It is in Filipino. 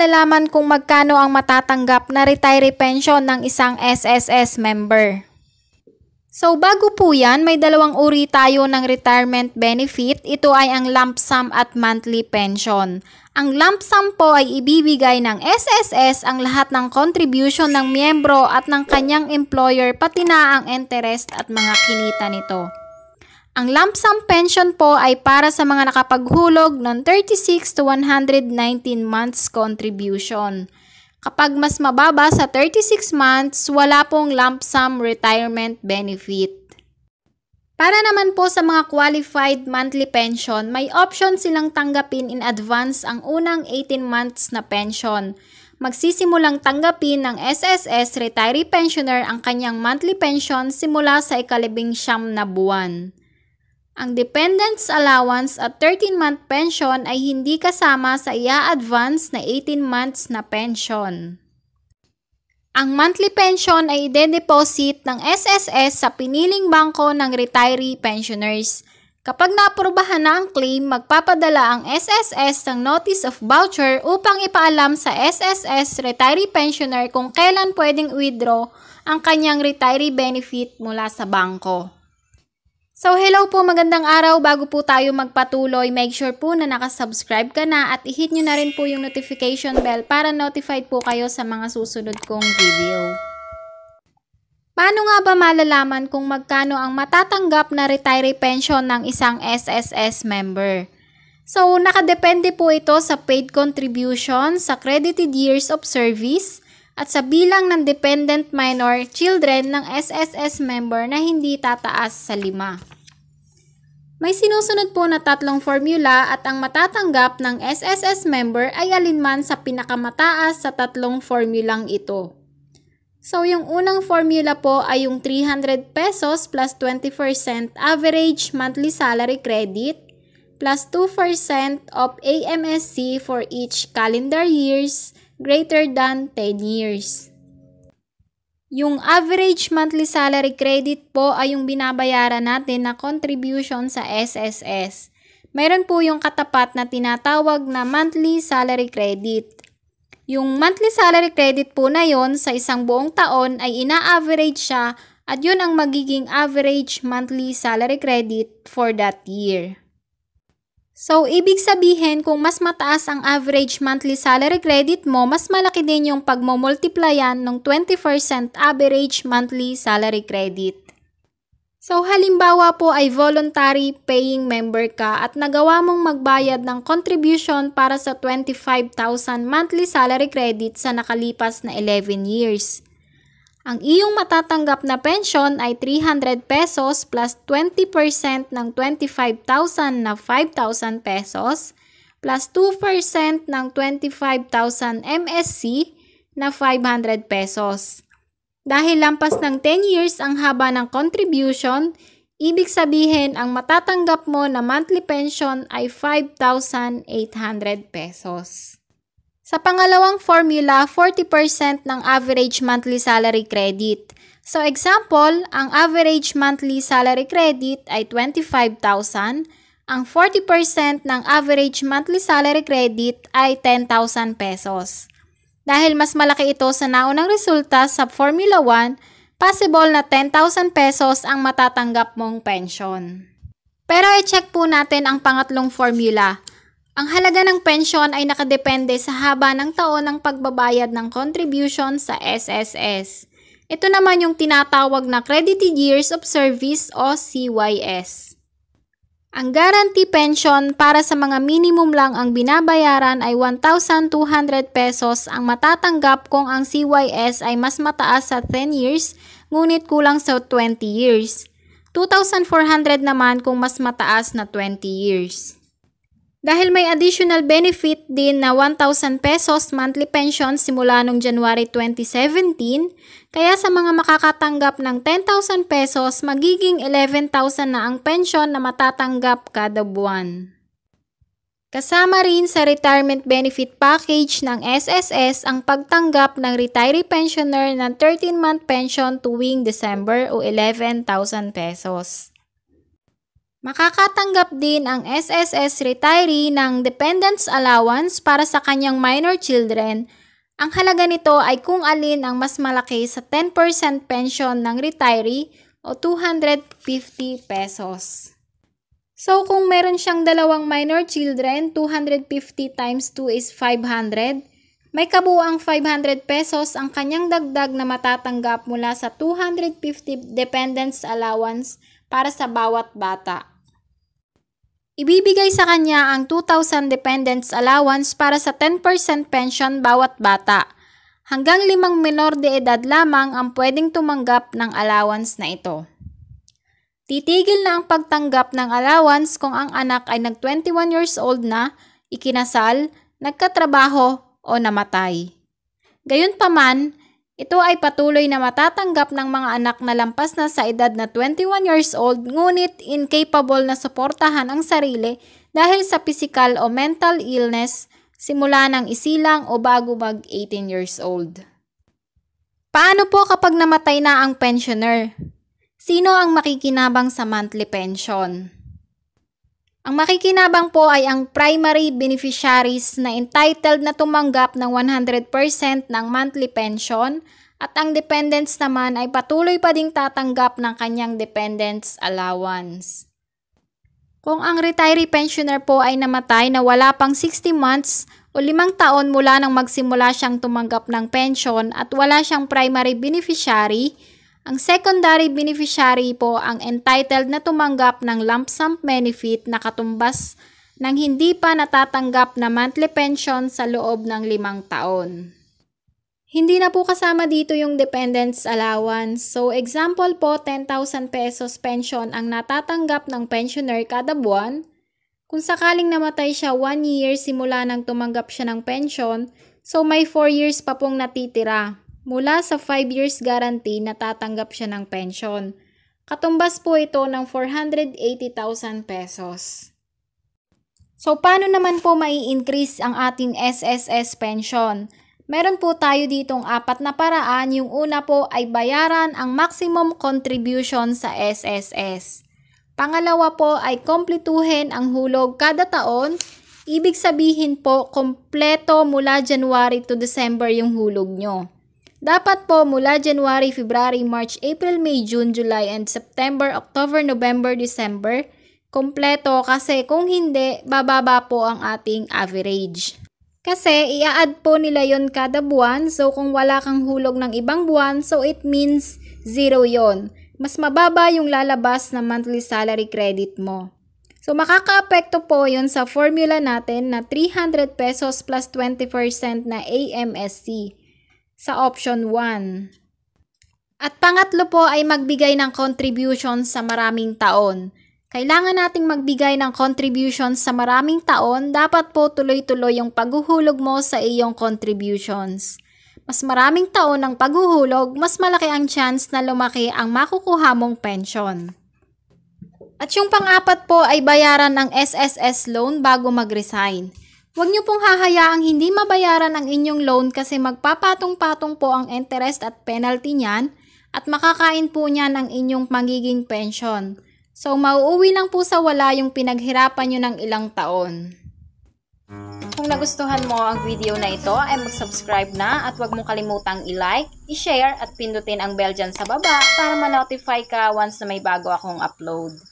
malalaman kung magkano ang matatanggap na retiree pension ng isang SSS member? So bago po yan, may dalawang uri tayo ng retirement benefit. Ito ay ang lump sum at monthly pension. Ang lump sum po ay ibibigay ng SSS ang lahat ng contribution ng miyembro at ng kanyang employer pati na ang interest at mga kinita nito. Ang lump sum pension po ay para sa mga nakapaghulog ng 36 to 119 months contribution. Kapag mas mababa sa 36 months, wala pong lump sum retirement benefit. Para naman po sa mga qualified monthly pension, may option silang tanggapin in advance ang unang 18 months na pension. Magsisimulang tanggapin ng SSS retiree pensioner ang kanyang monthly pension simula sa ika-19 na buwan. Ang dependents allowance at 13-month pension ay hindi kasama sa i-advance na 18 months na pension. Ang monthly pension ay ide-deposit ng SSS sa piniling bangko ng retiree pensioners. Kapag naaprubahan na ang claim, magpapadala ang SSS ng Notice of Voucher upang ipaalam sa SSS retiree pensioner kung kailan pwedeng withdraw ang kanyang retiree benefit mula sa bangko. So hello po, magandang araw. Bago po tayo magpatuloy, make sure po na nakasubscribe ka na at i-hit nyo na rin po yung notification bell para notified po kayo sa mga susunod kong video. Paano nga ba malalaman kung magkano ang matatanggap na retiree pension ng isang SSS member? So nakadepende po ito sa paid contribution, sa credited years of service, at sa bilang ng dependent minor children ng SSS member na hindi tataas sa 5. May sinusunod po na 3 formula at ang matatanggap ng SSS member ay alinman sa pinakamataas sa 3 formulang ito. So yung unang formula po ay yung 300 pesos plus 20% average monthly salary credit plus 2% of AMSC for each calendar years greater than 10 years. Yung average monthly salary credit po ay yung binabayaran natin na contribution sa SSS. Mayroon po yung katapat na tinatawag na monthly salary credit. Yung monthly salary credit po na yon sa isang buong taon ay ina-average siya at yun ang magiging average monthly salary credit for that year. So, ibig sabihin kung mas mataas ang average monthly salary credit mo, mas malaki din yung pagmumultiplyan ng 20% average monthly salary credit. So, halimbawa po ay voluntary paying member ka at nagawa mong magbayad ng contribution para sa 25,000 monthly salary credit sa nakalipas na 11 years. Ang iyong matatanggap na pension ay 300 pesos plus 20% ng 25,000 na 5,000 pesos plus 2% ng 25,000 MSC na 500 pesos. Dahil lampas ng 10 years ang haba ng contribution, ibig sabihin ang matatanggap mo na monthly pension ay 5,800 pesos. Sa pangalawang formula, 40% ng average monthly salary credit. So example, ang average monthly salary credit ay 25,000. Ang 40% ng average monthly salary credit ay 10,000 pesos. Dahil mas malaki ito sa naunang resulta sa Formula 1, possible na 10,000 pesos ang matatanggap mong pension. Pero i-check po natin ang pangatlong formula. Ang halaga ng pension ay nakadepende sa haba ng taon ng pagbabayad ng contribution sa SSS. Ito naman yung tinatawag na credited years of service o CYS. Ang guarantee pension para sa mga minimum lang ang binabayaran ay 1,200 pesos ang matatanggap kung ang CYS ay mas mataas sa 10 years ngunit kulang sa 20 years. 2,400 naman kung mas mataas na 20 years. Dahil may additional benefit din na 1,000 pesos monthly pension simula noong January 2017, kaya sa mga makakatanggap ng 10,000 pesos, magiging 11,000 na ang pension na matatanggap kada buwan. Kasama rin sa retirement benefit package ng SSS ang pagtanggap ng retiree pensioner ng 13-month pension tuwing December o 11,000 pesos. Makakatanggap din ang SSS retiree ng dependents allowance para sa kanyang minor children. Ang halaga nito ay kung alin ang mas malaki sa 10% pension ng retiree o 250 pesos. So kung meron siyang dalawang minor children, 250 times 2 is 500. May kabuuang 500 pesos ang kanyang dagdag na matatanggap mula sa 250 dependents allowance para sa bawat bata. Ibibigay sa kanya ang 2,000 dependents allowance para sa 10% pension bawat bata. Hanggang 5 minor de edad lamang ang pwedeng tumanggap ng allowance na ito. Titigil na ang pagtanggap ng allowance kung ang anak ay nag-21 years old na, ikinasal, nagkatrabaho o namatay. Gayunpaman, ito ay patuloy na matatanggap ng mga anak na lampas na sa edad na 21 years old ngunit incapable na suportahan ang sarili dahil sa physical o mental illness simula ng isilang o bago mag 18 years old. Paano po kapag namatay na ang pensioner? Sino ang makikinabang sa monthly pension? Ang makikinabang po ay ang primary beneficiaries na entitled na tumanggap ng 100% ng monthly pension at ang dependents naman ay patuloy pa ding tatanggap ng kanyang dependents allowance. Kung ang retiree pensioner po ay namatay na wala pang 60 months o 5 taon mula nang magsimula siyang tumanggap ng pension at wala siyang primary beneficiary, ang secondary beneficiary po ang entitled na tumanggap ng Lumpsum benefit na katumbas ng hindi pa natatanggap na monthly pension sa loob ng 5 taon. Hindi na po kasama dito yung dependents allowance. So example po, 10,000 pesos pension ang natatanggap ng pensioner kada buwan. Kung sakaling namatay siya 1 year simula nang tumanggap siya ng pension, so may 4 years pa pong natitira. Mula sa 5 years guarantee na tatanggap siya ng pension. Katumbas po ito ng 480,000 pesos. So paano naman po mai-increase ang ating SSS pension? Meron po tayo ditong 4 na paraan. Yung una po ay bayaran ang maximum contribution sa SSS. Pangalawa po ay kumpletuhin ang hulog kada taon. Ibig sabihin po, kompleto mula January to December yung hulog nyo. Dapat po mula January, February, March, April, May, June, July, and September, October, November, December, kompleto kasi kung hindi, bababa po ang ating average. Kasi i-add po nila yon kada buwan, so kung wala kang hulog ng ibang buwan, so it means 0 yon. Mas mababa yung lalabas na monthly salary credit mo. So makaka-apekto po yon sa formula natin na 300 pesos plus 20% na AMSC. Sa option 1. At pangatlo po ay magbigay ng contribution sa maraming taon. Kailangan nating magbigay ng contributions sa maraming taon, dapat po tuloy-tuloy yung paghuhulog mo sa iyong contributions. Mas maraming taon ang paghuhulog, mas malaki ang chance na lumaki ang makukuha mong pension. At yung pang-apat po ay bayaran ng SSS loan bago mag-resign. Huwag niyo pong hahayaang hindi mabayaran ang inyong loan kasi magpapatong-patong po ang interest at penalty niyan at makakain po niyan ang inyong magiging pension. So, mauuwi lang po sa wala yung pinaghirapan nyo ng ilang taon. Kung nagustuhan mo ang video na ito, ay mag-subscribe na at huwag mong kalimutang i-like, i-share at pindutin ang bell dyan sa baba para ma-notify ka once na may bago akong upload.